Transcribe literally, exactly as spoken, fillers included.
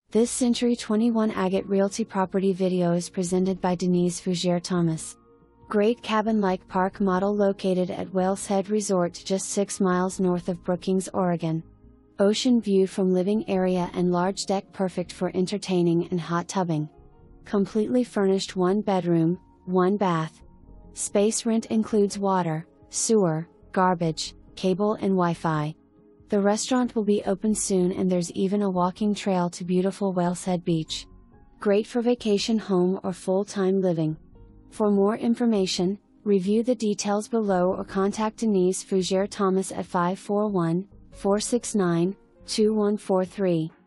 This Century twenty-one Agate Realty property video is presented by Denise Fougere Thomas. Great cabin-like park model located at Whales Head Resort just six miles north of Brookings, Oregon. Ocean view from living area and large deck perfect for entertaining and hot tubbing. Completely furnished one bedroom, one bath. Space rent includes water, sewer, garbage, cable and Wi-Fi. The restaurant will be open soon and there's even a walking trail to beautiful Whales Head Beach. Great for vacation home or full-time living. For more information, review the details below or contact Denise Fougere Thomas at five four one, four six nine, two one four three.